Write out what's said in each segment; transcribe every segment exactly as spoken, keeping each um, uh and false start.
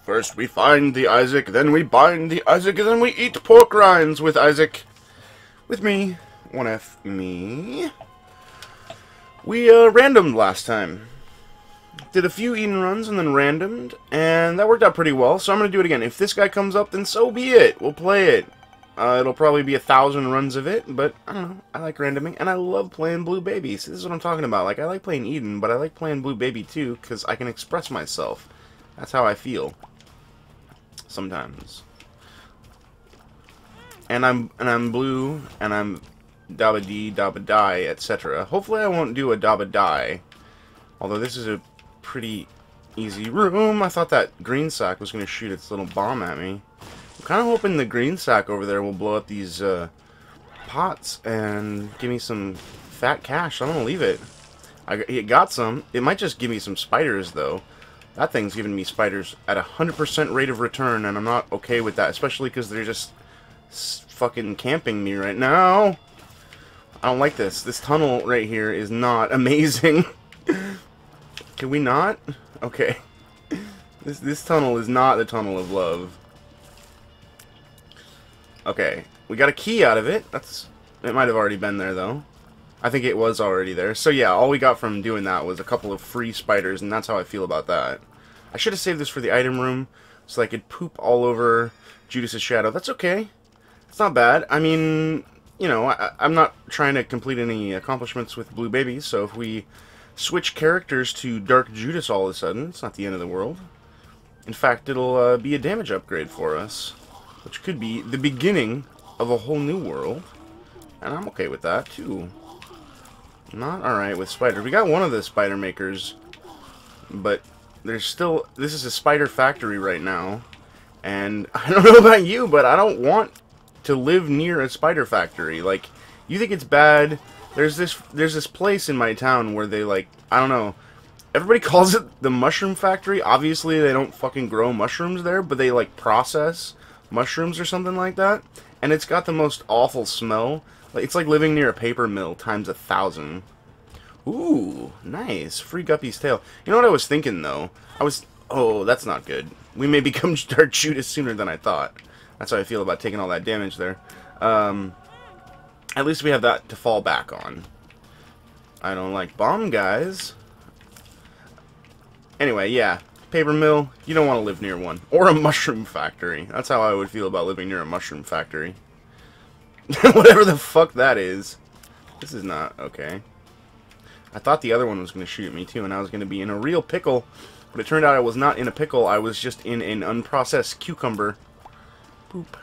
First we find the Isaac, then we bind the Isaac, and then we eat pork rinds with Isaac. With me. one F me. We, uh, randomed last time. Did a few Eden runs and then randomed, and that worked out pretty well, so I'm going to do it again. If this guy comes up, then so be it. We'll play it. Uh, it'll probably be a thousand runs of it, but I don't know. I like randoming, and I love playing Blue Babies. This is what I'm talking about. Like, I like playing Eden, but I like playing Blue Baby too, because I can express myself. That's how I feel. Sometimes. And I'm and I'm blue, and I'm dabba dee, dabba die, et cetera. Hopefully I won't do a dabba die. Although this is a pretty easy room. I thought that green sack was going to shoot its little bomb at me. I'm kind of hoping the green sack over there will blow up these uh, pots and give me some fat cash. I'm going to leave it. I, it got some. It might just give me some spiders, though. That thing's giving me spiders at a one hundred percent rate of return, and I'm not okay with that, especially because they're just fucking camping me right now. I don't like this. This tunnel right here is not amazing. Can we not? Okay. This this tunnel is not the tunnel of love. Okay. We got a key out of it. That's it might have already been there though. I think it was already there. So yeah, all we got from doing that was a couple of free spiders, and that's how I feel about that. I should have saved this for the item room so I could poop all over Judas's shadow. That's okay. It's not bad. I mean, you know, I, I'm not trying to complete any accomplishments with Blue Baby, so if we switch characters to Dark Judas all of a sudden, it's not the end of the world. In fact, it'll uh, be a damage upgrade for us, which could be the beginning of a whole new world, and I'm okay with that, too. Not alright with spider. We got one of the spider makers, but there's still... This is a spider factory right now, and I don't know about you, but I don't want to live near a spider factory. Like, you think it's bad... There's this there's this place in my town where they, like, I don't know, everybody calls it the mushroom factory. Obviously, they don't fucking grow mushrooms there, but they, like, process mushrooms or something like that. And it's got the most awful smell. Like, it's like living near a paper mill times a thousand. Ooh, nice. Free Guppy's tail. You know what I was thinking, though? I was... Oh, that's not good. We may become Dark Judas sooner than I thought. That's how I feel about taking all that damage there. Um... At least we have that to fall back on. I don't like bomb guys. Anyway, yeah. Paper mill, you don't want to live near one. Or a mushroom factory. That's how I would feel about living near a mushroom factory. Whatever the fuck that is. This is not okay. I thought the other one was going to shoot at me too, and I was going to be in a real pickle. But it turned out I was not in a pickle. I was just in an unprocessed cucumber. Poop.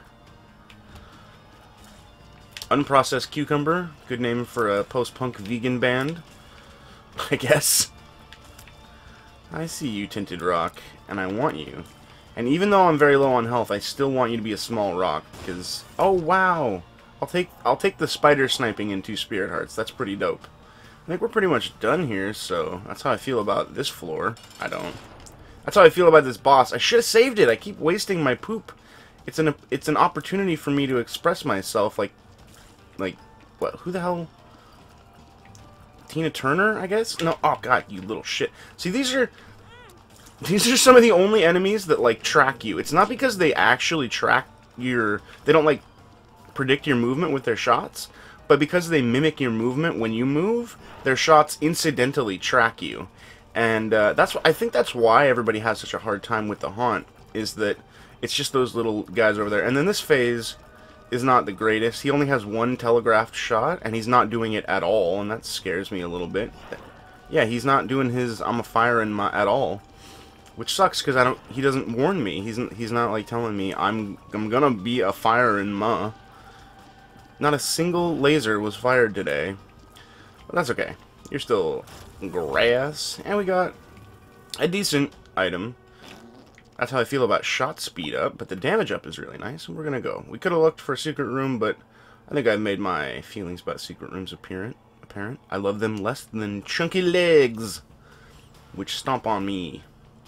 Unprocessed Cucumber, good name for a post-punk vegan band, I guess. I see you, Tinted Rock, and I want you. And even though I'm very low on health, I still want you to be a small rock, because... Oh, wow! I'll take I'll take the spider sniping in two Spirit Hearts. That's pretty dope. I think we're pretty much done here, so that's how I feel about this floor. I don't. That's how I feel about this boss. I should have saved it! I keep wasting my poop. It's an, it's an opportunity for me to express myself, like... Like, what? Who the hell? Tina Turner, I guess? No, oh god, you little shit. See, these are... These are some of the only enemies that, like, track you. It's not because they actually track your... They don't, like, predict your movement with their shots, but because they mimic your movement when you move, their shots incidentally track you. And, uh, that's... I think that's why everybody has such a hard time with the Haunt, is that it's just those little guys over there. And then this phase... is not the greatest. He only has one telegraphed shot, and he's not doing it at all, and that scares me a little bit. Yeah, he's not doing his I'm a fire in my at all, which sucks because I don't. He doesn't warn me. He's he's not like telling me I'm I'm gonna be a fire in ma. Not a single laser was fired today, but that's okay. You're still grass, and we got a decent item. That's how I feel about shot speed up, but the damage up is really nice, and we're gonna go. We could have looked for a secret room, but I think I've made my feelings about secret rooms apparent. Apparent. I love them less than chunky legs, which stomp on me.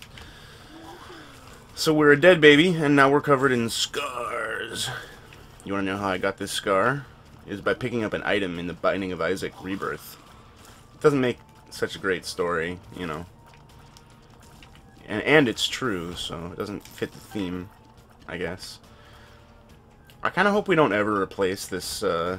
So we're a dead baby, and now we're covered in scars. You wanna know how I got this scar? It is by picking up an item in the Binding of Isaac Rebirth. It doesn't make such a great story, you know. And, and it's true, so it doesn't fit the theme, I guess. I kind of hope we don't ever replace this uh,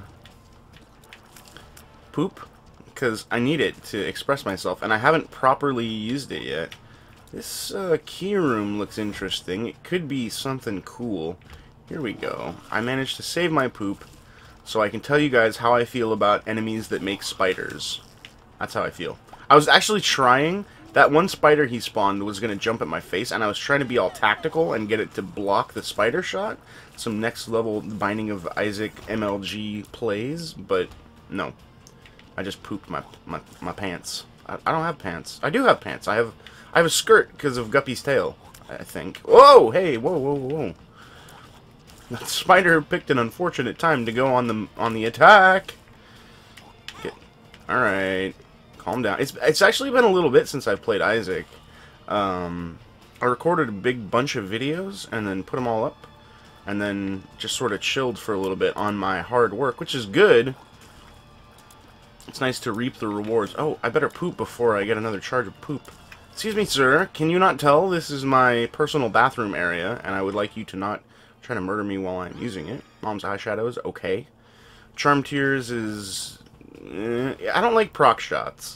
poop, because I need it to express myself, and I haven't properly used it yet. This uh, key room looks interesting. It could be something cool. Here we go. I managed to save my poop, so I can tell you guys how I feel about enemies that make spiders. That's how I feel. I was actually trying... That one spider he spawned was going to jump at my face, and I was trying to be all tactical and get it to block the spider shot. Some next level Binding of Isaac M L G plays, but no. I just pooped my my, my pants. I, I don't have pants. I do have pants. I have I have a skirt because of Guppy's tail, I think. Whoa! Hey! Whoa! Whoa! Whoa! That spider picked an unfortunate time to go on the on the attack. Get, all right. Calm down. It's it's actually been a little bit since I've played Isaac. Um, I recorded a big bunch of videos and then put them all up, and then just sort of chilled for a little bit on my hard work, which is good. It's nice to reap the rewards. Oh, I better poop before I get another charge of poop. Excuse me, sir. Can you not tell this is my personal bathroom area, and I would like you to not try to murder me while I'm using it? Mom's eyeshadows, okay. Charm Tears is... I don't like proc shots.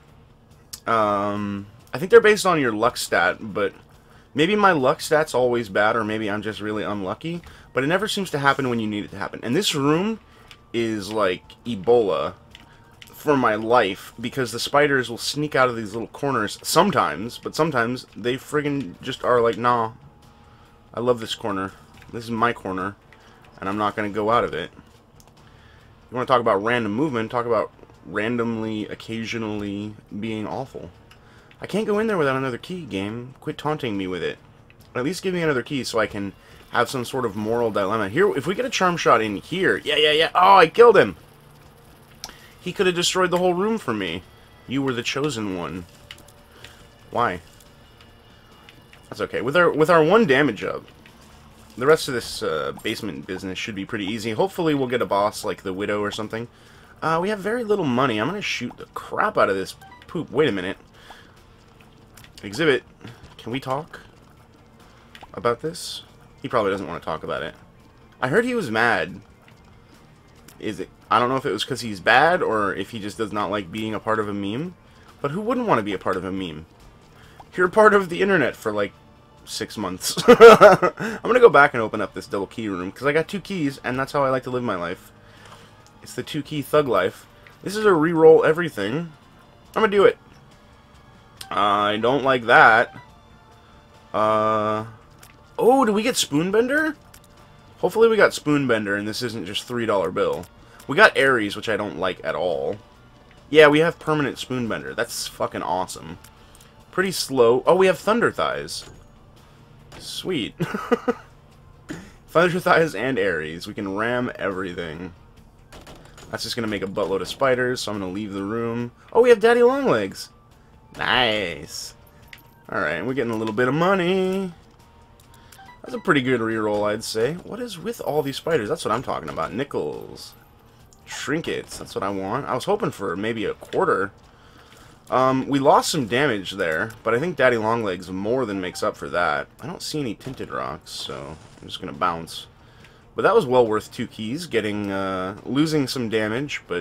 Um, I think they're based on your luck stat, but maybe my luck stat's always bad, or maybe I'm just really unlucky, but it never seems to happen when you need it to happen. And this room is like Ebola for my life, because the spiders will sneak out of these little corners sometimes, but sometimes they friggin' just are like, nah, I love this corner. This is my corner, and I'm not going to go out of it. You want to talk about random movement, talk about randomly, occasionally being awful. I can't go in there without another key, game. Quit taunting me with it. At least give me another key so I can have some sort of moral dilemma. Here, if we get a charm shot in here... Yeah, yeah, yeah. Oh, I killed him! He could have destroyed the whole room for me. You were the chosen one. Why? That's okay. With our, with our one damage up, the rest of this uh, basement business should be pretty easy. Hopefully we'll get a boss like the Widow or something. Uh, we have very little money. I'm going to shoot the crap out of this poop. Wait a minute. Exhibit. Can we talk about this? He probably doesn't want to talk about it. I heard he was mad. Is it? I don't know if it was because he's bad or if he just does not like being a part of a meme. But who wouldn't want to be a part of a meme? You're a part of the internet for like six months. I'm gonna go back and open up this double key room because I got two keys and that's how I like to live my life. It's the two key thug life. This is a reroll everything. I'm gonna do it. I don't like that. Uh oh, do we get Spoonbender? Hopefully we got Spoonbender and this isn't just three dollar bill. We got Aries, which I don't like at all. Yeah, we have permanent Spoonbender. That's fucking awesome. Pretty slow. Oh, we have Thunder Thighs. Sweet. Thunder Thighs and Aries. We can ram everything. That's just going to make a buttload of spiders, so I'm going to leave the room. Oh, we have Daddy Longlegs. Nice. Alright, we're getting a little bit of money. That's a pretty good reroll, I'd say. What is with all these spiders? That's what I'm talking about. Nickels. Trinkets. That's what I want. I was hoping for maybe a quarter. Um, we lost some damage there, but I think Daddy Longlegs more than makes up for that. I don't see any tinted rocks, so I'm just gonna bounce. But that was well worth two keys, getting, uh, losing some damage, but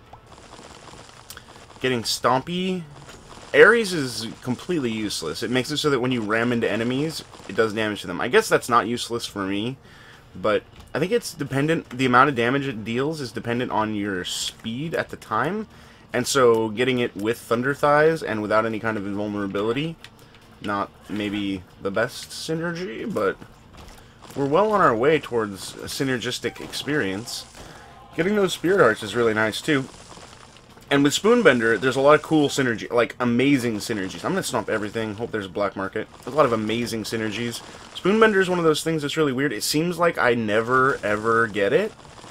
getting Stompy. Aries is completely useless. It makes it so that when you ram into enemies, it does damage to them. I guess that's not useless for me, but I think it's dependent, the amount of damage it deals is dependent on your speed at the time. And so, getting it with Thunder Thighs and without any kind of invulnerability, not maybe the best synergy, but we're well on our way towards a synergistic experience. Getting those Spirit Hearts is really nice, too. And with Spoonbender, there's a lot of cool synergy, like amazing synergies. I'm going to stomp everything, hope there's a black market. There's a lot of amazing synergies. Spoonbender is one of those things that's really weird. It seems like I never, ever get it.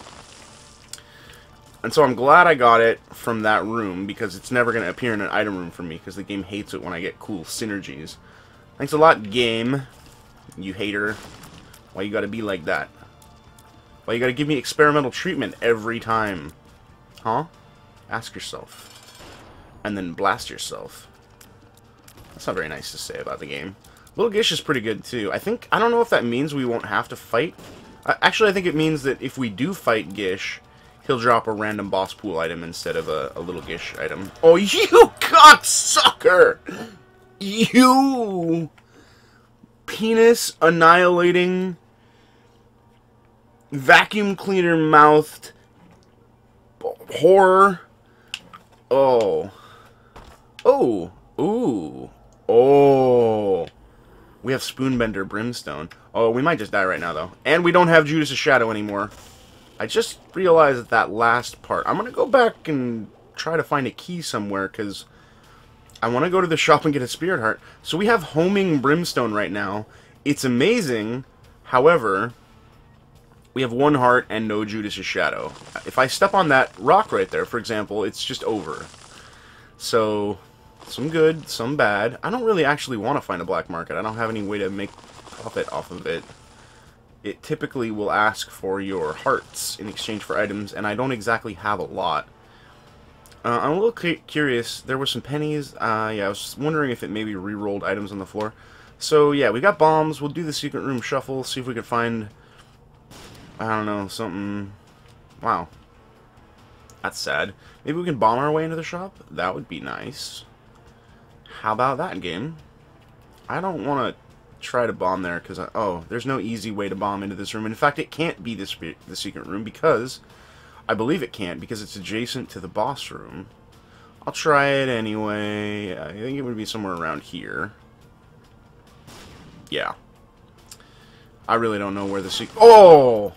And so I'm glad I got it from that room, because it's never going to appear in an item room for me, because the game hates it when I get cool synergies. Thanks a lot, game. You hater. Why you gotta be like that? Why you gotta give me experimental treatment every time? Huh? Ask yourself. And then blast yourself. That's not very nice to say about the game. Little Gish is pretty good, too. I think... I don't know if that means we won't have to fight. Uh, actually, I think it means that if we do fight Gish, he'll drop a random boss pool item instead of a, a Little Gish item. Oh, you cocksucker! You... penis annihilating... vacuum cleaner mouthed... horror. Oh. Oh. Ooh. Oh. We have Spoonbender Brimstone. Oh, we might just die right now, though. And we don't have Judas' Shadow anymore. I just realized that that last part... I'm going to go back and try to find a key somewhere, because I want to go to the shop and get a Spirit Heart. So we have Homing Brimstone right now. It's amazing. However, we have one heart and no Judas' Shadow. If I step on that rock right there, for example, it's just over. So... some good, some bad. I don't really actually want to find a black market. I don't have any way to make profit off of it. It typically will ask for your hearts in exchange for items, and I don't exactly have a lot. Uh, I'm a little cu curious. There were some pennies. Uh, yeah, I was wondering if it maybe re-rolled items on the floor. So, yeah, we got bombs. We'll do the secret room shuffle, see if we can find, I don't know, something... Wow. That's sad. Maybe we can bomb our way into the shop? That would be nice. How about that game? I don't want to try to bomb there because, oh, there's no easy way to bomb into this room. In fact, it can't be the, the secret room because, I believe it can't because it's adjacent to the boss room. I'll try it anyway. I think it would be somewhere around here. Yeah. I really don't know where the secret... Oh!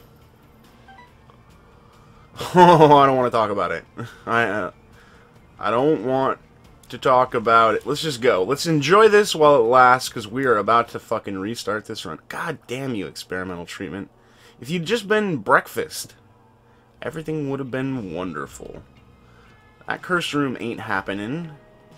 Oh, I don't want to talk about it. I, uh, I don't want... to talk about it. Let's just go. Let's enjoy this while it lasts, because we are about to fucking restart this run. God damn you, experimental treatment. If you'd just been breakfast, everything would have been wonderful. That cursed room ain't happening.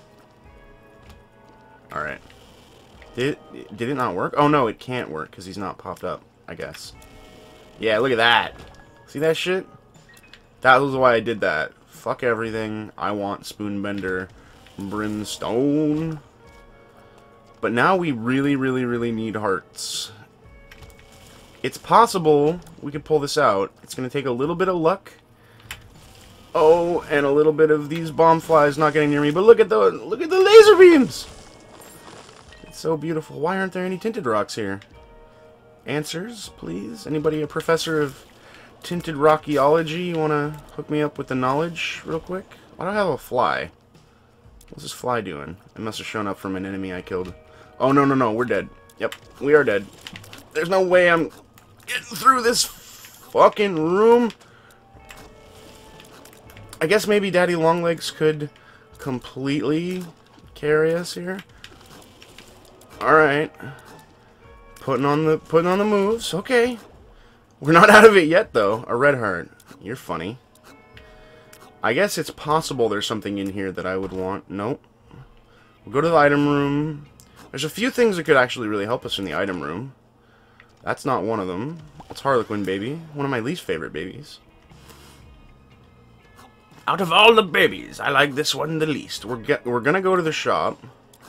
Alright. Did, did it not work? Oh no, it can't work, because he's not popped up, I guess. Yeah, look at that. See that shit? That was why I did that. Fuck everything. I want Spoonbender Brimstone. But now we really, really, really need hearts. It's possible we could pull this out. It's going to take a little bit of luck. Oh, and a little bit of these bomb flies not getting near me. But look at the look at the laser beams. It's so beautiful. Why aren't there any tinted rocks here? Answers, please. Anybody a professor of tinted rockyology? You want to hook me up with the knowledge real quick? Why do I have a fly? What's this fly doing? It must have shown up from an enemy I killed. Oh, no, no, no. We're dead. Yep, we are dead. There's no way I'm getting through this fucking room. I guess maybe Daddy Longlegs could completely carry us here. Alright. Putting on the putting on the moves. Okay. We're not out of it yet, though. A red heart. You're funny. I guess it's possible there's something in here that I would want. Nope. We'll go to the item room. There's a few things that could actually really help us in the item room. That's not one of them. It's Harlequin baby. One of my least favorite babies. Out of all the babies, I like this one the least. We're get we're gonna go to the shop.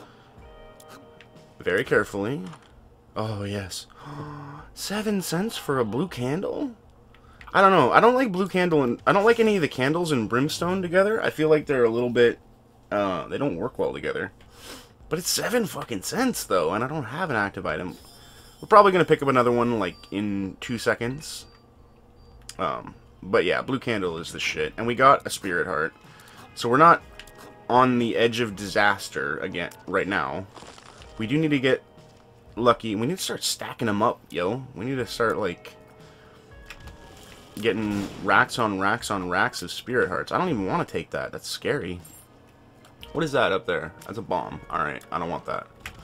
Very carefully. Oh, yes. Seven cents for a blue candle? I don't know. I don't like blue candle and I don't like any of the candles in Brimstone together. I feel like they're a little bit uh they don't work well together. But it's seven fucking cents though, and I don't have an active item. We're probably gonna pick up another one like in two seconds. Um but yeah, blue candle is the shit. And we got a spirit heart. So we're not on the edge of disaster again right now. We do need to get lucky. We need to start stacking them up, yo. We need to start like getting racks on racks on racks of spirit hearts. I don't even want to take that. That's scary. What is that up there? That's a bomb. Alright, I don't want that.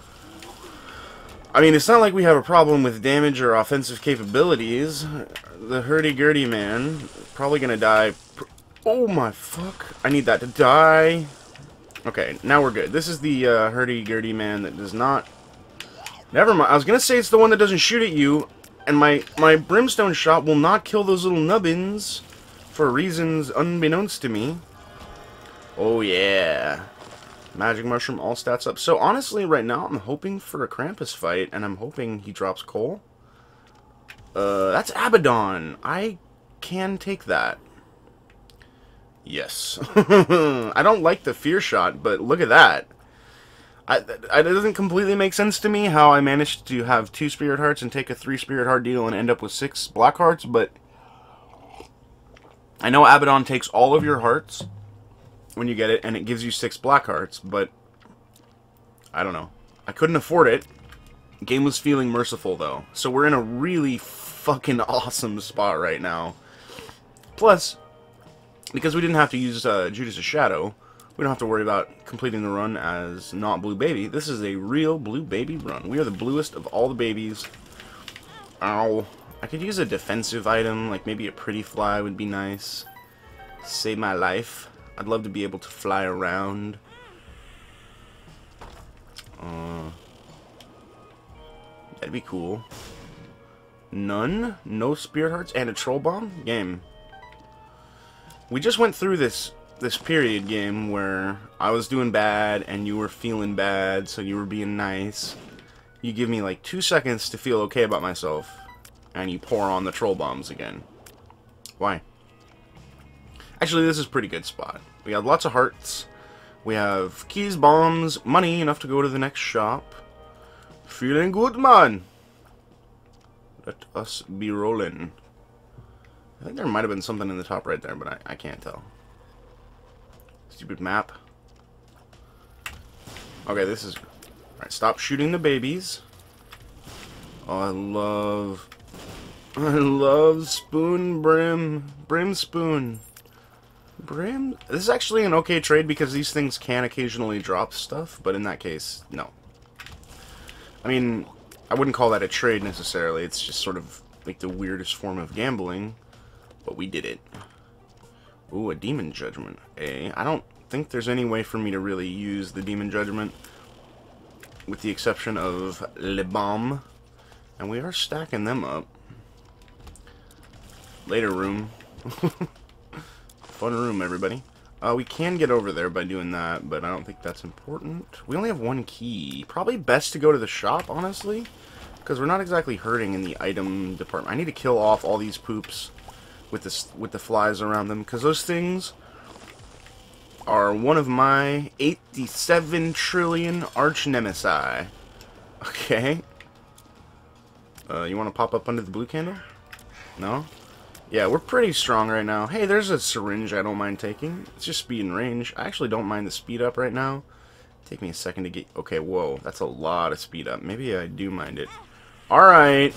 I mean, it's not like we have a problem with damage or offensive capabilities. The hurdy-gurdy man probably gonna die. Oh my fuck. I need that to die. Okay, now we're good. This is the uh, hurdy-gurdy man that does not... Never mind. I was gonna say it's the one that doesn't shoot at you. And my, my brimstone shot will not kill those little nubbins for reasons unbeknownst to me. Oh, yeah. Magic Mushroom, all stats up. So honestly, right now, I'm hoping for a Krampus fight, and I'm hoping he drops Coal. Uh, that's Abaddon. I can take that. Yes. I don't like the Fear Shot, but look at that. I, it doesn't completely make sense to me how I managed to have two Spirit Hearts and take a three Spirit Heart deal and end up with six Black Hearts, but I know Abaddon takes all of your hearts when you get it, and it gives you six Black Hearts, but I don't know. I couldn't afford it. Game was feeling merciful, though. So we're in a really fucking awesome spot right now. Plus, because we didn't have to use uh, Judas' Shadow, we don't have to worry about completing the run as not Blue Baby. This is a real Blue Baby run. We are the bluest of all the babies. Ow. I could use a defensive item, like maybe a Pretty Fly would be nice. Save my life. I'd love to be able to fly around. Uh, that'd be cool. None? No Spirit Hearts and a Troll Bomb? Game. We just went through this this period game where I was doing bad and you were feeling bad, so you were being nice. You give me like two seconds to feel okay about myself, and you pour on the Troll Bombs again. Why? Actually, this is a pretty good spot. We have lots of hearts. We have keys, bombs, money, enough to go to the next shop. Feeling good, man. Let us be rolling. I think there might have been something in the top right there, but I, I can't tell. Stupid map. Okay, this is... Alright, stop shooting the babies. Oh, I love... I love Spoon Brim. Brim Spoon. Brim? This is actually an okay trade because these things can occasionally drop stuff, but in that case, no. I mean, I wouldn't call that a trade necessarily. It's just sort of like the weirdest form of gambling, but we did it. Ooh, a Demon Judgment. A. I don't think there's any way for me to really use the Demon Judgment, with the exception of Le Bomb. And we are stacking them up. Later room. Fun room, everybody. Uh, we can get over there by doing that, but I don't think that's important. We only have one key. Probably best to go to the shop, honestly, because we're not exactly hurting in the item department. I need to kill off all these poops with this with the flies around them, because those things are one of my eighty-seven trillion arch nemesis. Okay. Uh, you want to pop up under the blue candle? No? Yeah, we're pretty strong right now. Hey, there's a syringe I don't mind taking. It's just speed and range. I actually don't mind the speed up right now. Take me a second to get... Okay, whoa. That's a lot of speed up. Maybe I do mind it. Alright.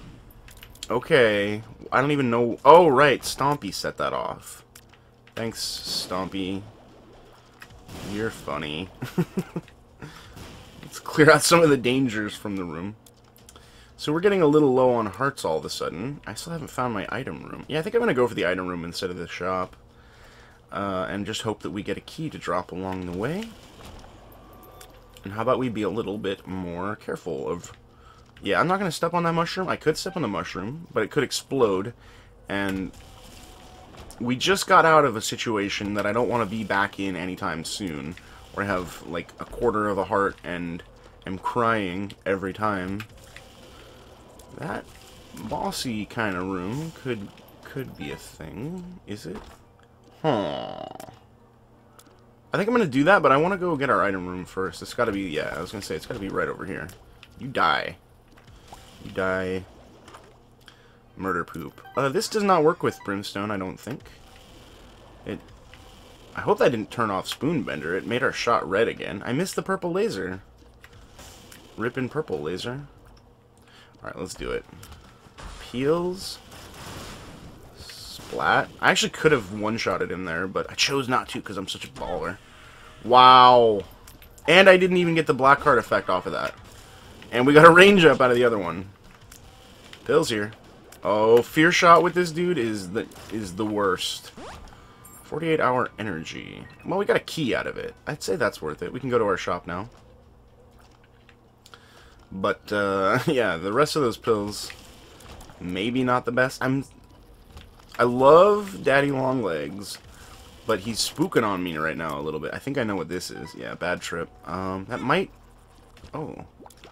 Okay. I don't even know... Oh, right. Stompy set that off. Thanks, Stompy. You're funny. Let's clear out some of the dangers from the room. So we're getting a little low on hearts all of a sudden. I still haven't found my item room. Yeah, I think I'm going to go for the item room instead of the shop. Uh, and just hope that we get a key to drop along the way. And how about we be a little bit more careful of... Yeah, I'm not going to step on that mushroom. I could step on the mushroom, but it could explode. And we just got out of a situation that I don't want to be back in anytime soon. Where I have, like, a quarter of a heart and am crying every time. That bossy kind of room could could be a thing, is it? Huh. I think I'm going to do that, but I want to go get our item room first. It's got to be, yeah, I was going to say, it's got to be right over here. You die. You die. Murder poop. Uh, this does not work with Brimstone, I don't think. It... I hope that didn't turn off Spoonbender. It made our shot red again. I missed the purple laser. Rippin' purple laser. Alright, let's do it. Peels. Splat. I actually could have one-shotted him there, but I chose not to because I'm such a baller. Wow. And I didn't even get the black card effect off of that. And we got a range up out of the other one. Pills here. Oh, fear shot with this dude is the is the worst. forty-eight hour energy. Well, we got a key out of it. I'd say that's worth it. We can go to our shop now. But, uh, yeah, the rest of those pills, maybe not the best. I'm, I love Daddy Longlegs, But he's spooking on me right now a little bit. I think I know what this is. Yeah, bad trip. Um, that might... Oh.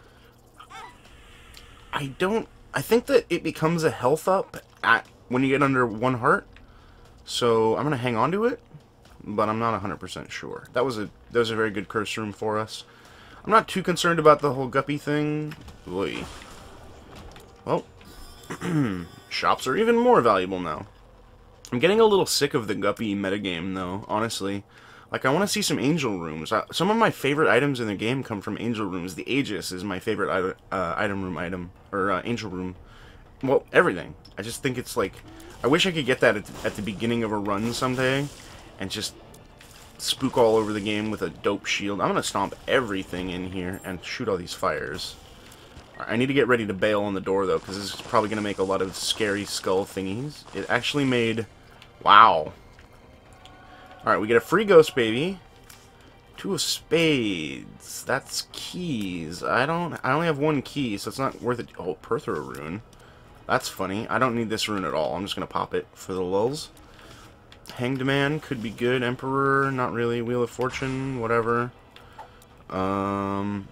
I don't... I think that it becomes a health up at when you get under one heart. So I'm going to hang on to it. But I'm not one hundred percent sure. That was a that was a very good curse room for us. I'm not too concerned about the whole guppy thing. Oy. Well, shops are even more valuable now. I'm getting a little sick of the guppy metagame, though, honestly. Like, I want to see some angel rooms. Uh, some of my favorite items in the game come from angel rooms. The Aegis is my favorite item, uh, item room item. Or, uh, angel room. Well, everything. I just think it's like... I wish I could get that at, at the beginning of a run someday. And just spook all over the game with a dope shield. I'm going to stomp everything in here and shoot all these fires. I need to get ready to bail on the door, though, because this is probably going to make a lot of scary skull thingies. It actually made... Wow. Alright, we get a free ghost baby. Two of spades. That's keys. I don't... I only have one key, so it's not worth it. Oh, Perthro rune. That's funny. I don't need this rune at all. I'm just going to pop it for the lulz. Hanged Man could be good. Emperor, not really. Wheel of Fortune, whatever. Um,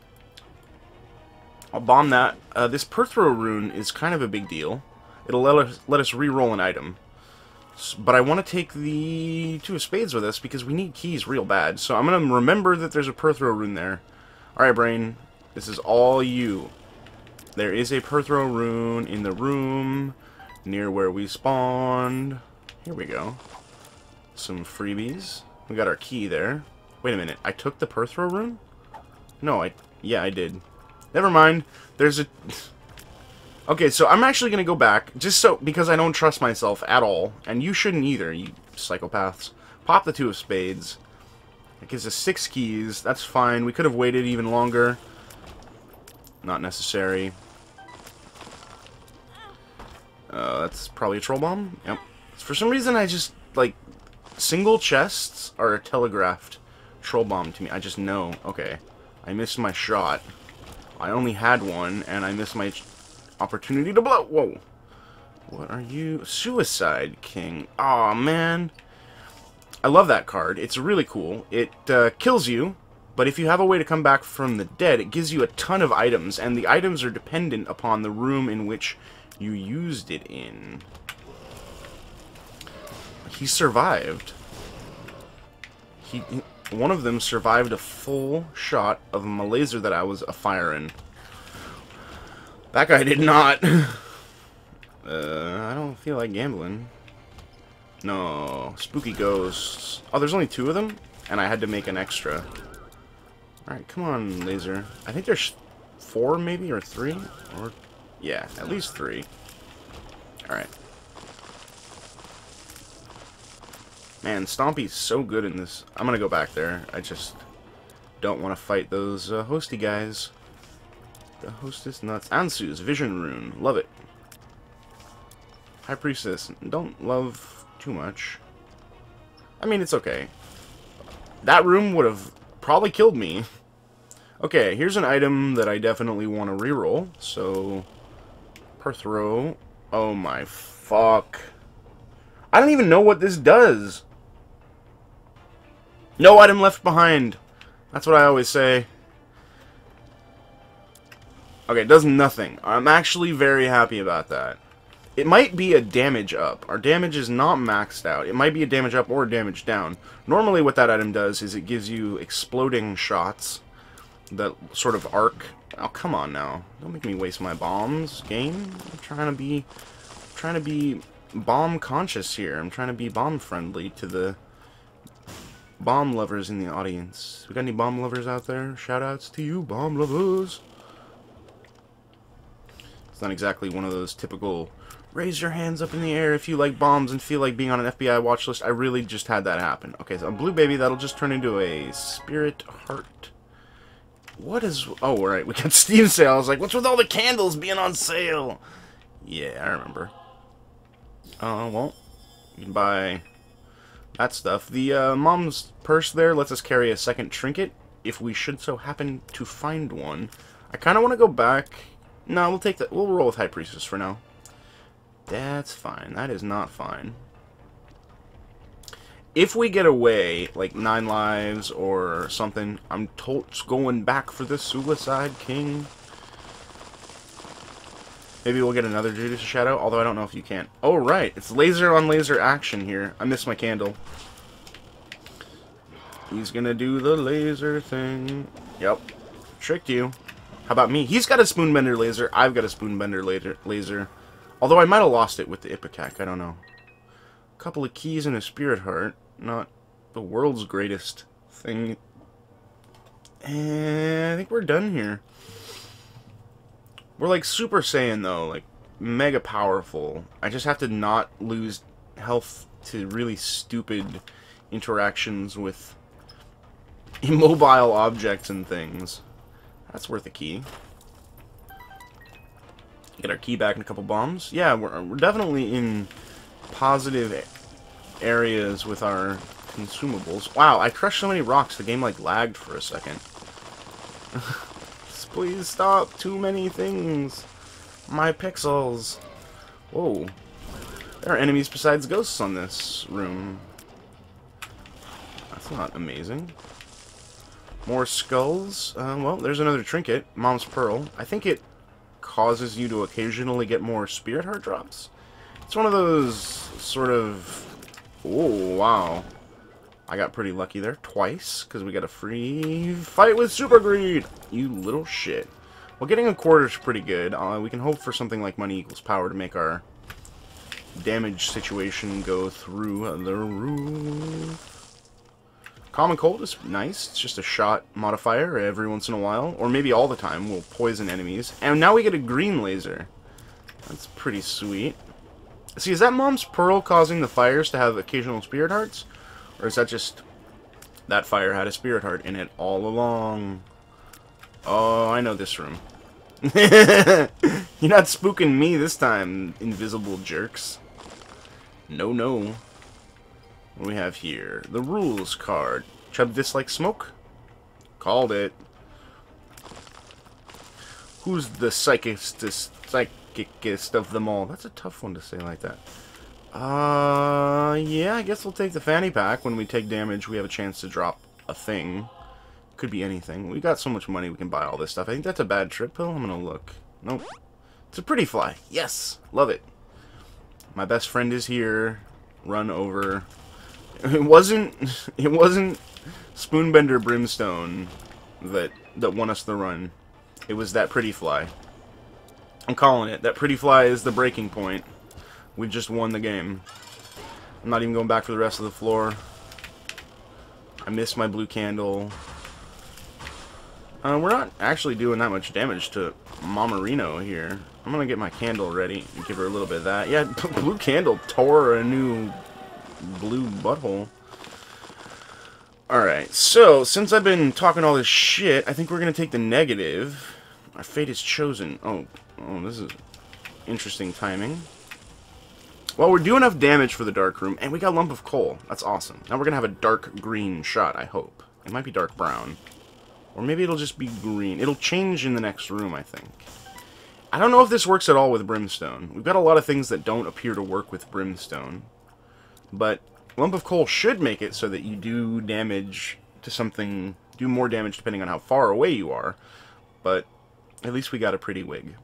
I'll bomb that. Uh, this Perthro rune is kind of a big deal. It'll let us let us re-roll an item. S but I want to take the Two of Spades with us because we need keys real bad. So I'm going to remember that there's a Perthro rune there. Alright, brain. This is all you. There is a Perthro rune in the room near where we spawned. Here we go. Some freebies. We got our key there. Wait a minute. I took the Perthro rune? No, I... Yeah, I did. Never mind. There's a... Okay, so I'm actually going to go back, just so... Because I don't trust myself at all. And you shouldn't either, you psychopaths. Pop the Two of Spades. It gives us six keys. That's fine. We could have waited even longer. Not necessary. Uh, that's probably a troll bomb. Yep. For some reason, I just, like, single chests are a telegraphed troll bomb to me. I just know. Okay. I missed my shot. I only had one, and I missed my opportunity to blow. Whoa. What are you? Suicide King. Aw, man. I love that card. It's really cool. It uh, kills you, but if you have a way to come back from the dead, it gives you a ton of items, and the items are dependent upon the room in which you used it in. He survived. He, one of them survived a full shot of my laser that I was a-firing. That guy did not. uh, I don't feel like gambling. No. Spooky ghosts. Oh, there's only two of them? And I had to make an extra. Alright, come on, laser. I think there's four, maybe, or three? Or, yeah, at least three. Alright. Man, Stompy's so good in this. I'm gonna go back there. I just don't want to fight those uh, hosty guys. The hostess nuts. Ansu's Vision Rune. Love it. High Priestess. Don't love too much. I mean, it's okay. That room would have probably killed me. Okay, here's an item that I definitely want to reroll. So, Perthro. Oh my fuck. I don't even know what this does. No item left behind. That's what I always say. Okay, it does nothing. I'm actually very happy about that. It might be a damage up. Our damage is not maxed out. It might be a damage up or a damage down. Normally what that item does is it gives you exploding shots that sort of arc. Oh, come on now. Don't make me waste my bombs, game. I'm trying to be... I'm trying to be bomb conscious here. I'm trying to be bomb friendly to the bomb lovers in the audience. We got any bomb lovers out there? Shoutouts to you, bomb lovers. It's not exactly one of those typical raise your hands up in the air if you like bombs and feel like being on an F B I watch list. I really just had that happen. Okay, so a blue baby, that'll just turn into a spirit heart. What is... Oh, right, we got Steam sale. I was like, what's with all the candles being on sale? Yeah, I remember. Oh, uh, well, you can buy that stuff. The uh, mom's purse there lets us carry a second trinket if we should so happen to find one. I kind of want to go back. No, we'll take that. We'll roll with High Priestess for now. That's fine. That is not fine. if we get away, like nine lives or something, I'm totes going back for the Suicide King. Maybe we'll get another Judas Shadow, although I don't know if you can. Oh, right. It's laser on laser action here. I missed my candle. He's gonna do the laser thing. Yep. Tricked you. How about me? He's got a Spoonbender laser. I've got a Spoonbender laser. laser. Although I might have lost it with the Ipecac. I don't know. A couple of keys and a Spirit Heart. Not the world's greatest thing. And I think we're done here. We're like Super Saiyan, though. Like, mega powerful. I just have to not lose health to really stupid interactions with immobile objects and things. That's worth a key. Get our key back and a couple bombs. Yeah, we're, we're definitely in positive areas with our consumables. Wow, I crushed so many rocks, the game like lagged for a second. Please stop, too many things. My pixels. Whoa. There are enemies besides ghosts on this room. That's not amazing. More skulls. Uh, well, there's another trinket. Mom's Pearl. I think it causes you to occasionally get more Spirit Heart drops. It's one of those sort of... Oh, wow. I got pretty lucky there twice, because we got a free fight with Super Greed. You little shit. Well, getting a quarter is pretty good. Uh, we can hope for something like money equals power to make our damage situation go through the roof. Common Cold is nice. It's just a shot modifier every once in a while, or maybe all the time. We'll poison enemies. And now we get a green laser. That's pretty sweet. See, is that Mom's Pearl causing the fires to have occasional Spirit Hearts? Or is that just that fire had a Spirit Heart in it all along? Oh, I know this room. You're not spooking me this time, invisible jerks. No, no. What do we have here? The rules card. Chub this like smoke? Called it. Who's the psychicist, psychicist of them all? That's a tough one to say like that. Uh, yeah, I guess we'll take the fanny pack. When we take damage, we have a chance to drop a thing. Could be anything. We got so much money, we can buy all this stuff. I think that's a bad trip pill. I'm gonna look. Nope. It's a pretty fly. Yes! Love it. My best friend is here. Run over. It wasn't... It wasn't Spoonbender Brimstone that, that won us the run. It was that pretty fly. I'm calling it. That pretty fly is the breaking point. We just won the game. I'm not even going back for the rest of the floor. I missed my blue candle. Uh, we're not actually doing that much damage to Mama Reno here. I'm gonna get my candle ready and give her a little bit of that. Yeah, blue candle tore a new blue butthole. Alright, so since I've been talking all this shit, I think we're gonna take the negative. Our fate is chosen. Oh, oh, this is interesting timing. Well, we're doing enough damage for the dark room, and we got a lump of coal. That's awesome. Now we're gonna have a dark green shot, I hope. It might be dark brown. Or maybe it'll just be green. It'll change in the next room, I think. I don't know if this works at all with Brimstone. We've got a lot of things that don't appear to work with Brimstone. But lump of coal should make it so that you do damage to something, do more damage depending on how far away you are. But at least we got a pretty wig.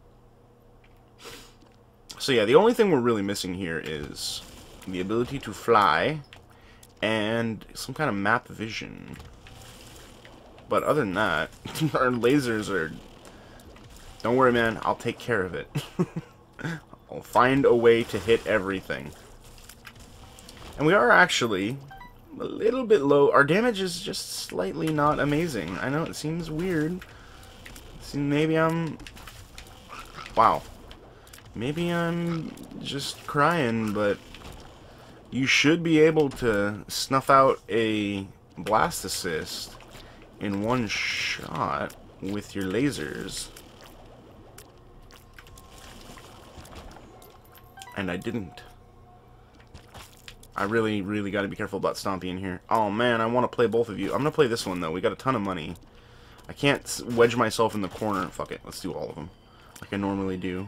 So yeah, the only thing we're really missing here is the ability to fly and some kind of map vision. But other than that, our lasers are... Don't worry, man. I'll take care of it. I'll find a way to hit everything. And we are actually a little bit low. Our damage is just slightly not amazing. I know it seems weird. See, maybe I'm... Wow. Maybe I'm just crying, but you should be able to snuff out a blast assist in one shot with your lasers. And I didn't. I really, really got to be careful about Stompy in here. Oh man, I want to play both of you. I'm going to play this one though. We got a ton of money. I can't wedge myself in the corner. Fuck it. Let's do all of them. Like I normally do.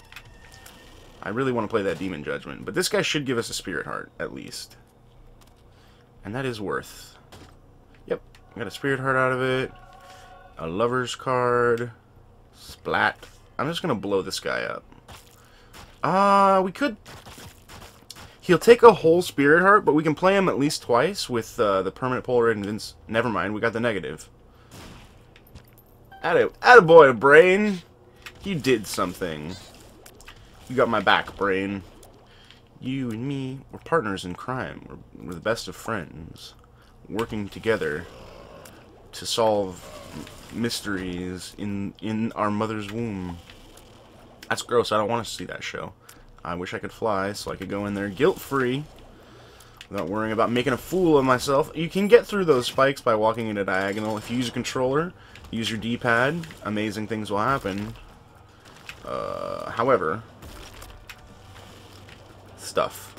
I really want to play that Demon Judgment. But this guy should give us a Spirit Heart, at least. And that is worth. Yep. Got a spirit heart out of it. A lover's card. Splat. I'm just going to blow this guy up. Uh, we could... He'll take a whole spirit heart, but we can play him at least twice with uh, the permanent polar invince. Never mind, we got the negative. Atta, attaboy, brain. You did something. You got my back, brain. You and me, we're partners in crime. We're, we're the best of friends. Working together to solve mysteries in, in our mother's womb. That's gross. I don't want to see that show. I wish I could fly so I could go in there guilt-free without worrying about making a fool of myself. You can get through those spikes by walking in a diagonal. If you use a controller, use your D-pad, amazing things will happen. Uh, however, stuff.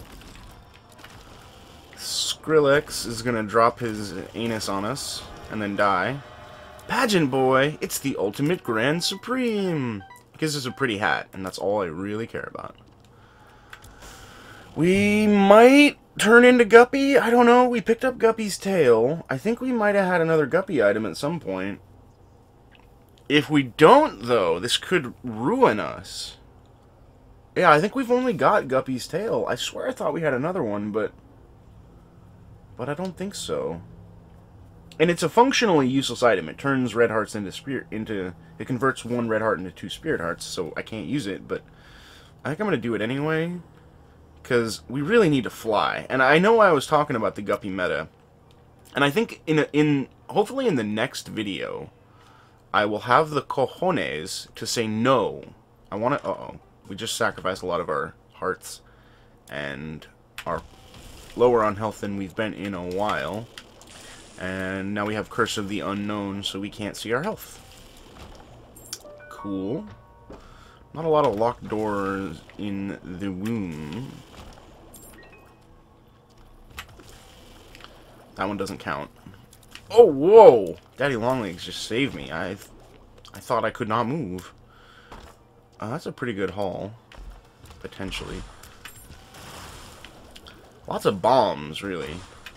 Skrillex is going to drop his anus on us and then die. Pageant Boy, it's the ultimate Grand Supreme. Gives us a pretty hat, and that's all I really care about. We might turn into Guppy. I don't know. We picked up Guppy's tail. I think we might have had another Guppy item at some point. If we don't, though, this could ruin us. Yeah, I think we've only got Guppy's tail. I swear I thought we had another one, but... But I don't think so. And it's a functionally useless item. It turns red hearts into spirit... into It converts one red heart into two spirit hearts, so I can't use it, but... I think I'm going to do it anyway. Because we really need to fly. And I know I was talking about the Guppy meta. And I think in, a, in hopefully in the next video, I will have the cojones to say no. I want to... Uh-oh. We just sacrificed a lot of our hearts. And are lower on health than we've been in a while. And now we have Curse of the Unknown, so we can't see our health. Cool. Not a lot of locked doors in the womb. That one doesn't count. Oh, whoa! Daddy Longlegs just saved me. I I thought I could not move. Uh, that's a pretty good haul. Potentially. Lots of bombs, really.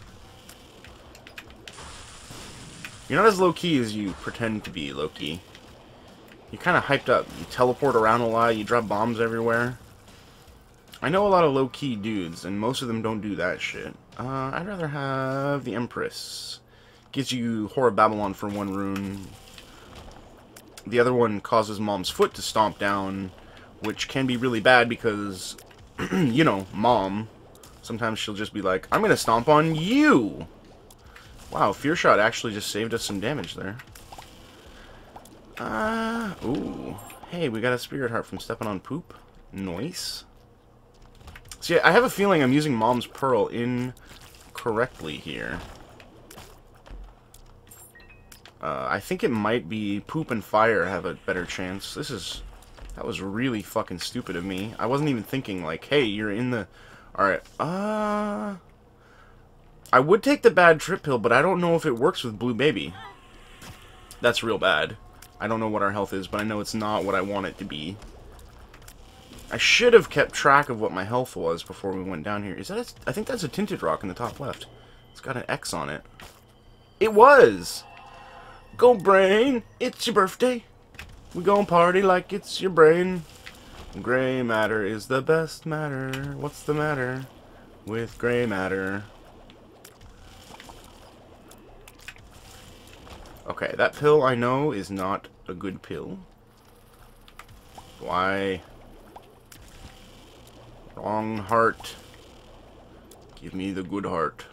You're not as low-key as you pretend to be low-key. You're kind of hyped up. You teleport around a lot, you drop bombs everywhere. I know a lot of low-key dudes, and most of them don't do that shit. Uh, I'd rather have the Empress. Gives you Whore of Babylon for one rune. The other one causes Mom's foot to stomp down, which can be really bad because, you know, Mom. Sometimes she'll just be like, I'm gonna stomp on you! Wow, Fear Shot actually just saved us some damage there. Ah, uh, ooh. Hey, we got a Spirit Heart from stepping on poop. Nice. See, I have a feeling I'm using Mom's Pearl incorrectly here. Uh, I think it might be Poop and Fire have a better chance. This is... That was really fucking stupid of me. I wasn't even thinking, like, hey, you're in the... Alright, uh... I would take the bad trip pill, but I don't know if it works with Blue Baby. That's real bad. I don't know what our health is, but I know it's not what I want it to be. I should have kept track of what my health was before we went down here. Is that a, I think that's a tinted rock in the top left. It's got an X on it. It was! Go brain! It's your birthday! We gon' party like it's your brain. Gray matter is the best matter. What's the matter with gray matter? Okay, that pill I know is not a good pill. Why? Wrong heart. Give me the good heart.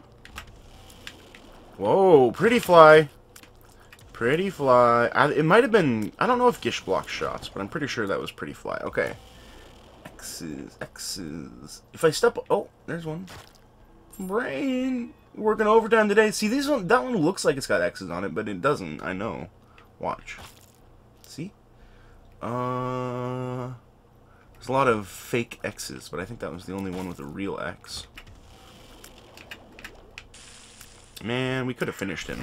Whoa, pretty fly. Pretty fly. I, it might have been... I don't know if Gish blocked shots, but I'm pretty sure that was pretty fly. Okay. X's, X's. If I step... Oh, there's one. Brain. Working overtime today. See, this one, that one looks like it's got X's on it, but it doesn't. I know. Watch. See? Uh, there's a lot of fake X's, but I think that was the only one with a real X. Man, we could have finished him.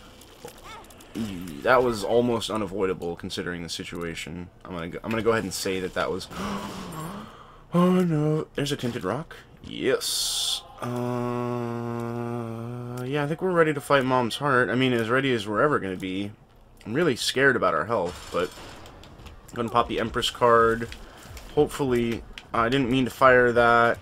That was almost unavoidable considering the situation. I'm gonna go, I'm gonna go ahead and say that that was. Oh no! There's a tinted rock. Yes. Uh, yeah, I think we're ready to fight Mom's Heart. I mean, as ready as we're ever going to be. I'm really scared about our health, but... I'm going to pop the Empress card. Hopefully... Uh, I didn't mean to fire that.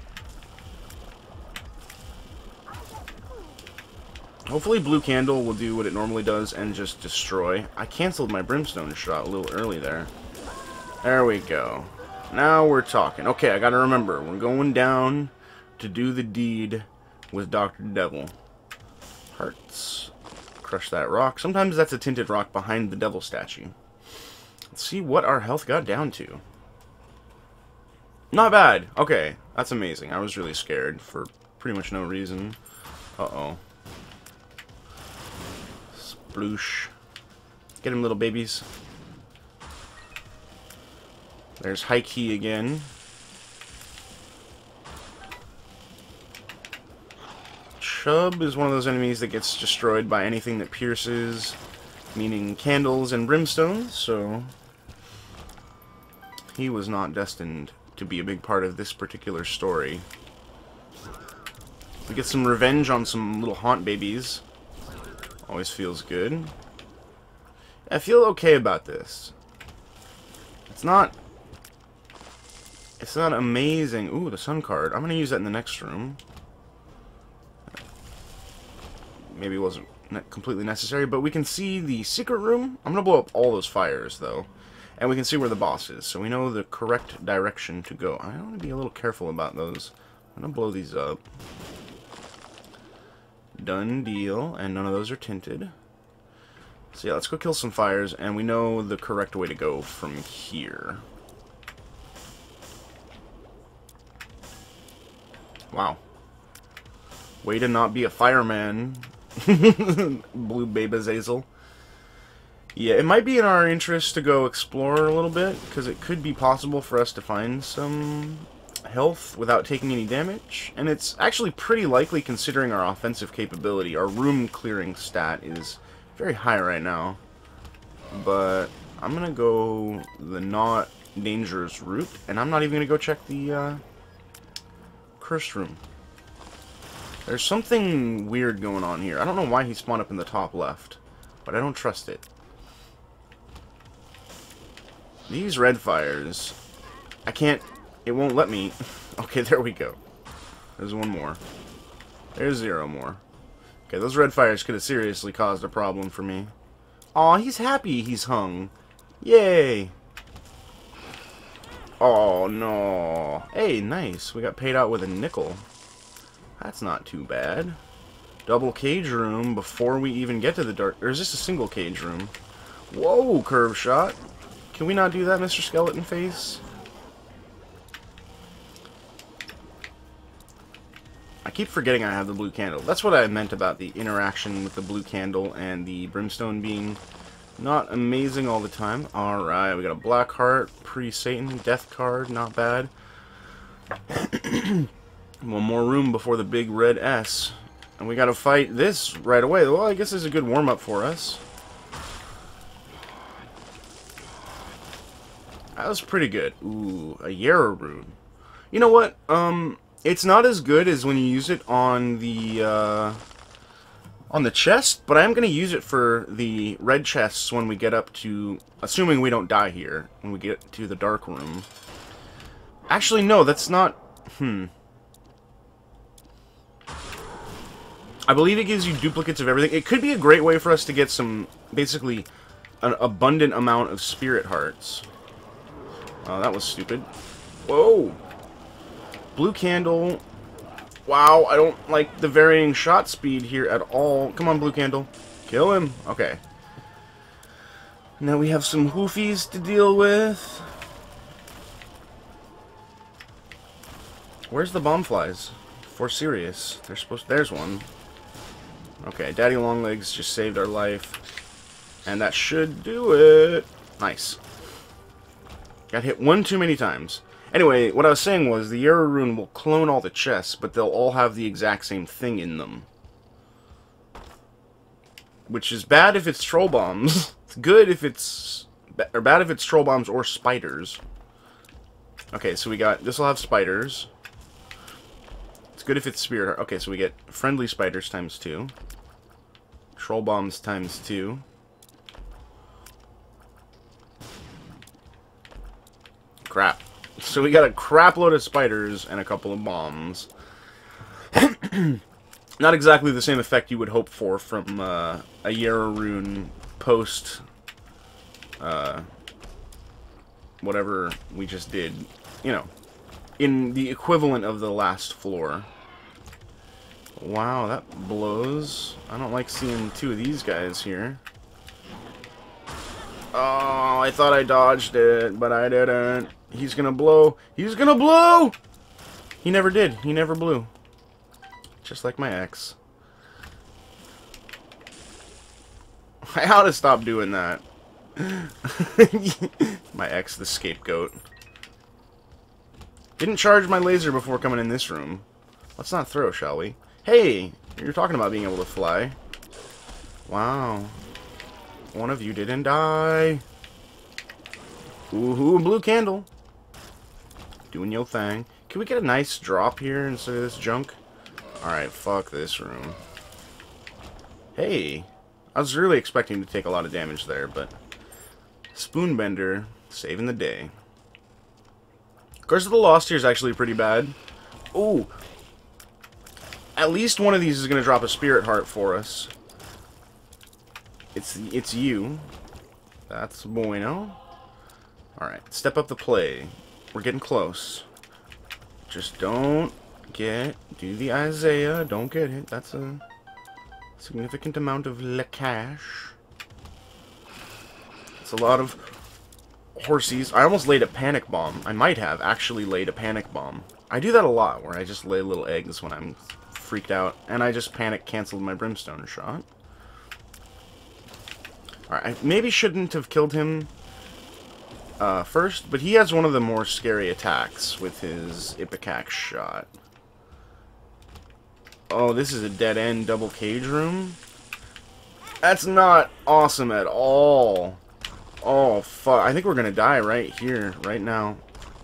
Hopefully Blue Candle will do what it normally does and just destroy. I canceled my Brimstone shot a little early there. There we go. Now we're talking. Okay, I gotta remember. We're going down to do the deed with Doctor Devil. Hearts. Crush that rock. Sometimes that's a tinted rock behind the devil statue. Let's see what our health got down to. Not bad. Okay, that's amazing. I was really scared for pretty much no reason. Uh-oh. Sploosh. Get him, little babies. There's High Key again. Chub is one of those enemies that gets destroyed by anything that pierces, meaning candles and brimstones, so he was not destined to be a big part of this particular story. We get some revenge on some little haunt babies. Always feels good. I feel okay about this. It's not... It's not amazing. Ooh, the sun card. I'm going to use that in the next room. Maybe it wasn't completely necessary, but we can see the secret room. I'm going to blow up all those fires, though. And we can see where the boss is, so we know the correct direction to go. I want to be a little careful about those. I'm going to blow these up. Done deal, and none of those are tinted. So yeah, let's go kill some fires, and we know the correct way to go from here. Wow. Way to not be a fireman, Blue Babe Azazel. Yeah, it might be in our interest to go explore a little bit, because it could be possible for us to find some health without taking any damage. And it's actually pretty likely considering our offensive capability. Our room clearing stat is very high right now. But I'm going to go the not dangerous route, and I'm not even going to go check the uh, cursed room. There's something weird going on here. I don't know why he spawned up in the top left, but I don't trust it. These red fires, I can't, it won't let me. Okay, there we go. There's one more. There's zero more. Okay, those red fires could have seriously caused a problem for me. Aw, he's happy he's hung. Yay. Oh, no. Hey, nice. We got paid out with a nickel. That's not too bad. Double cage room before we even get to the dark... Or is this a single cage room? Whoa, curve shot. Can we not do that, Mister Skeleton Face? I keep forgetting I have the blue candle. That's what I meant about the interaction with the blue candle and the brimstone being not amazing all the time. Alright, we got a black heart, pre-Satan, death card, not bad. One more room before the big red S. And we gotta fight this right away. Well, I guess this is a good warm-up for us. That was pretty good. Ooh, a Yarrow rune. You know what? Um, it's not as good as when you use it on the, uh, on the chest, but I am going to use it for the red chests when we get up to, assuming we don't die here, when we get to the dark room. Actually, no, that's not, hmm. I believe it gives you duplicates of everything. It could be a great way for us to get some, basically, an abundant amount of spirit hearts. Oh, that was stupid. Whoa! Blue candle. Wow, I don't like the varying shot speed here at all. Come on, blue candle. Kill him. Okay. Now we have some hoofies to deal with. Where's the bomb flies? For serious. They're supposed to... There's one. Okay, Daddy Longlegs just saved our life. And that should do it. Nice. Got hit one too many times. Anyway, what I was saying was the Yarrow rune will clone all the chests, but they'll all have the exact same thing in them. Which is bad if it's troll bombs. It's good if it's... Or bad if it's troll bombs or spiders. Okay, so we got... This will have spiders. Let's good if it's spirit heart. Okay, so we get friendly spiders times two. Troll bombs times two. Crap. So we got a crap load of spiders and a couple of bombs. Not exactly the same effect you would hope for from uh, a Yarrow rune post uh, whatever we just did. You know, in the equivalent of the last floor. Wow, that blows. I don't like seeing two of these guys here. Oh, I thought I dodged it, but I didn't. He's gonna blow. He's gonna blow! He never did. He never blew. Just like my ex. I ought to stop doing that. My ex, the scapegoat. Didn't charge my laser before coming in this room. Let's not throw, shall we? Hey! You're talking about being able to fly. Wow. One of you didn't die. Ooh, blue candle. Doing your thing. Can we get a nice drop here instead of this junk? Alright, fuck this room. Hey! I was really expecting to take a lot of damage there, but... Spoonbender, saving the day. Curse of the Lost here is actually pretty bad. Ooh! At least one of these is going to drop a spirit heart for us. It's, it's you. That's bueno. Alright, step up the play. We're getting close. Just don't get... Do the Isaiah. Don't get it. That's a significant amount of le cash. It's a lot of horsies. I almost laid a panic bomb. I might have actually laid a panic bomb. I do that a lot, where I just lay little eggs when I'm freaked out. And I just panic canceled my brimstone shot. Alright, I maybe shouldn't have killed him uh, first, but he has one of the more scary attacks with his Ipecac shot. Oh, this is a dead-end double cage room? That's not awesome at all. Oh, fuck. I think we're gonna die right here, right now.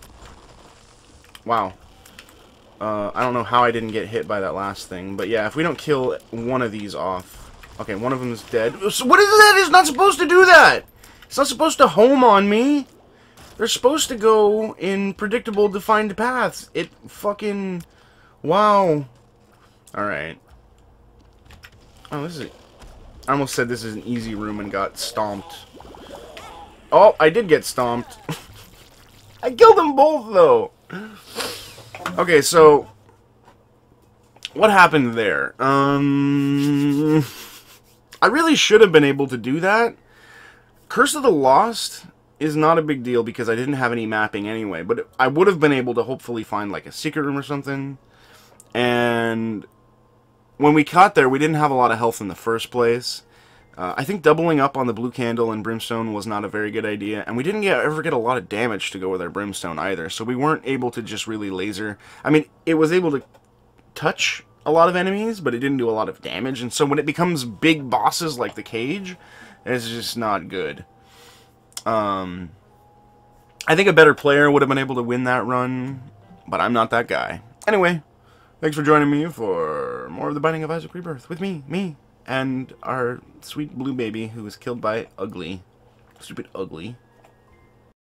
Wow. Uh, I don't know how I didn't get hit by that last thing, but yeah, if we don't kill one of these off... Okay, one of them is dead. So what is that? It's not supposed to do that! It's not supposed to home on me! They're supposed to go in predictable, defined paths. It fucking... Wow. Alright. Oh, this is... I almost said this is an easy room and got stomped. Oh, I did get stomped. I killed them both, though! Okay, so... What happened there? Um... I really should have been able to do that. Curse of the Lost is not a big deal because I didn't have any mapping anyway, but I would have been able to hopefully find like a secret room or something. And when we caught there, we didn't have a lot of health in the first place. Uh, I think doubling up on the blue candle and brimstone was not a very good idea, and we didn't get, ever get a lot of damage to go with our brimstone either, so we weren't able to just really laser. I mean, it was able to touch a lot of enemies, but it didn't do a lot of damage, and so when it becomes big bosses like the cage, it's just not good. Um, I think a better player would have been able to win that run, but I'm not that guy. Anyway, thanks for joining me for more of the Binding of Isaac Rebirth with me, me, and our sweet blue baby who was killed by Ugly. Stupid Ugly.